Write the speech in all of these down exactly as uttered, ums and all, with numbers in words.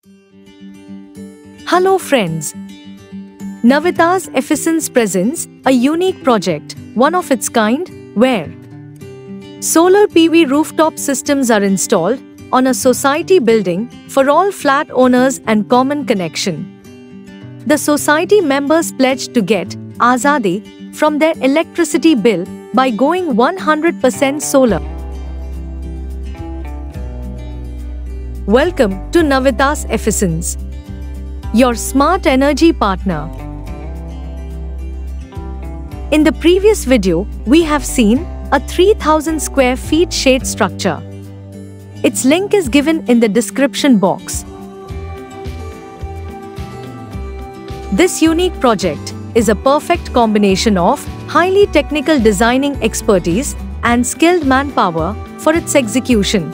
Hello friends. Navitas Efficience presents a unique project, one of its kind, where solar P V rooftop systems are installed on a society building for all flat owners and common connection. The society members pledged to get Azadi from their electricity bill by going one hundred percent solar. Welcome to Navitas Efficience, your smart energy partner. In the previous video, we have seen a three thousand square feet shade structure. Its link is given in the description box. This unique project is a perfect combination of highly technical designing expertise and skilled manpower for its execution.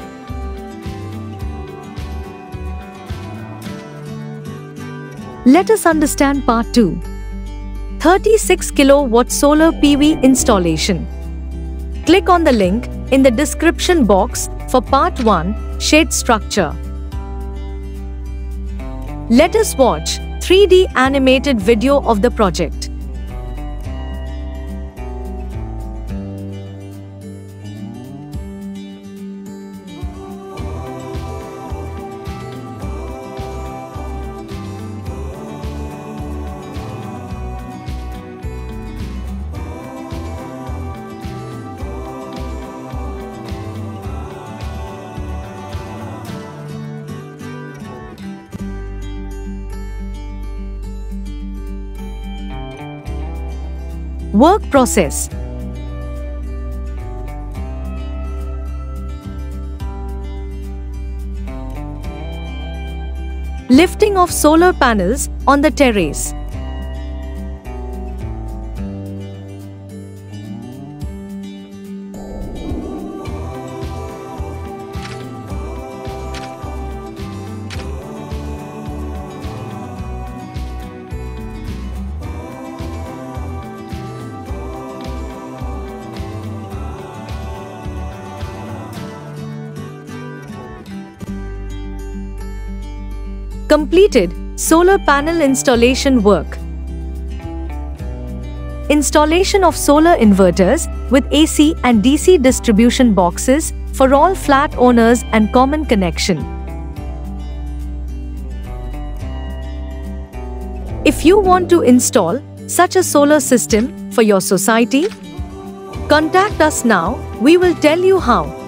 Let us understand part two. thirty-six kilowatt solar P V installation. Click on the link in the description box for part one, shade structure. Let us watch three D animated video of the project. Work process. Lifting of solar panels on the terrace. Completed solar panel installation work. Installation of solar inverters with A C and D C distribution boxes for all flat owners and common connection. If you want to install such a solar system for your society, contact us now. We will tell you how.